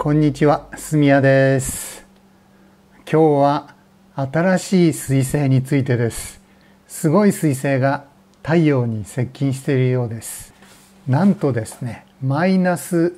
こんにちは、すみやです。今日は新しい彗星についてです。すごい彗星が太陽に接近しているようです。なんとですね、マイナス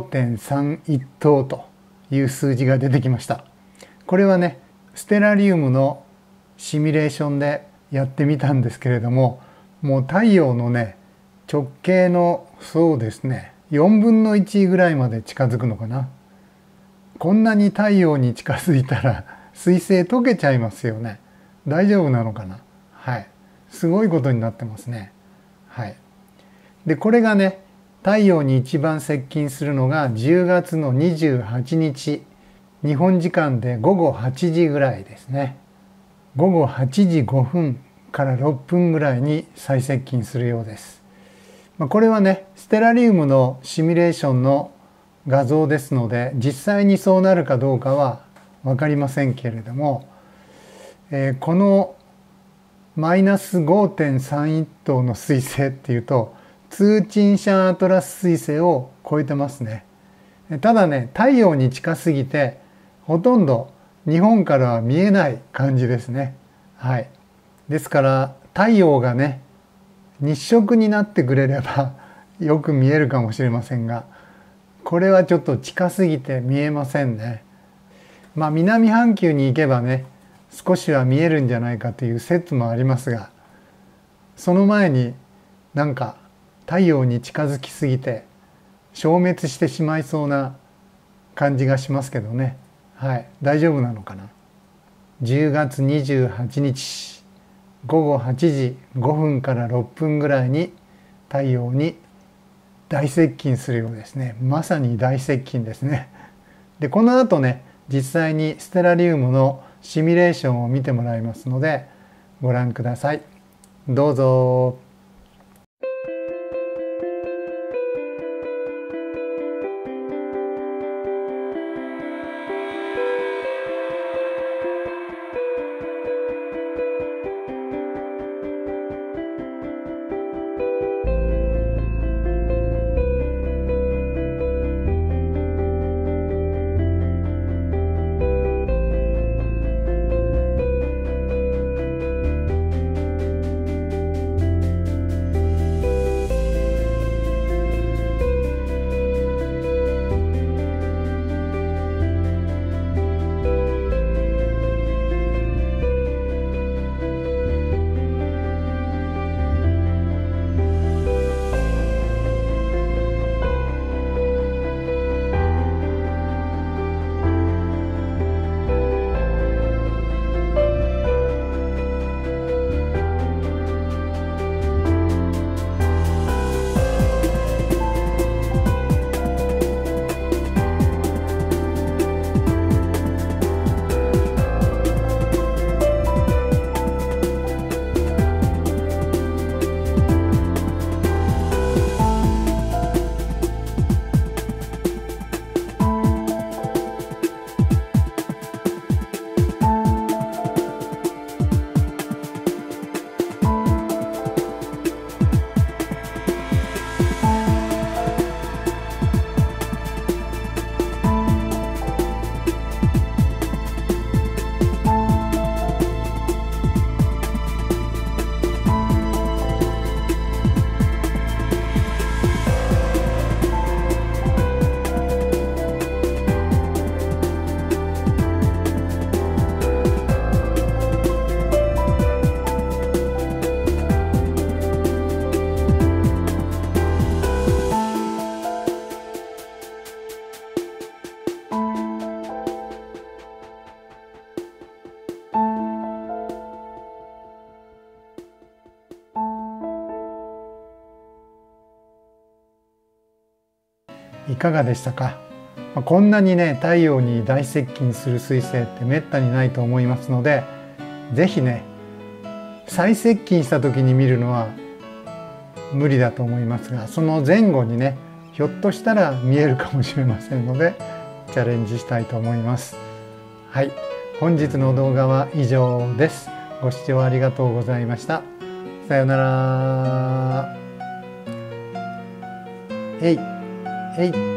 5.31 等という数字が出てきました。これはね、ステラリウムのシミュレーションでやってみたんですけれども、もう太陽のね、直径のそうですね、4分の1ぐらいまで近づくのかな。こんなに太陽に近づいたら彗星溶けちゃいますよね。大丈夫なのかな。はい。すごいことになってますね。はい。で、これがね、太陽に一番接近するのが10月の28日、日本時間で午後8時ぐらいですね。午後8時5分から6分ぐらいに最接近するようです。これはね、ステラリウムのシミュレーションの画像ですので、実際にそうなるかどうかは分かりませんけれども、このマイナス 5.31 等の彗星っていうとツーチンシャンアトラス彗星を超えてますね。ただね、太陽に近すぎてほとんど日本からは見えない感じですね。はい。ですから太陽がね、日食になってくれればよく見えるかもしれませんが、これはちょっと近すぎて見えませんね。南半球に行けばね、少しは見えるんじゃないかという説もありますが、その前になんか太陽に近づきすぎて消滅してしまいそうな感じがしますけどね。はい、大丈夫なのかな。10月28日午後8時5分から6分ぐらいに太陽に大接近するようですね。まさに大接近ですね。で、この後ね、実際にステラリウムのシミュレーションを見てもらいますのでご覧ください。どうぞ。いかがでしたか。こんなにね、太陽に大接近する彗星ってめったにないと思いますので、是非ね、最接近した時に見るのは無理だと思いますが、その前後にね、ひょっとしたら見えるかもしれませんのでチャレンジしたいと思います。はい、本日の動画は以上です。ご視聴ありがとうございました。さようなら。えいえい。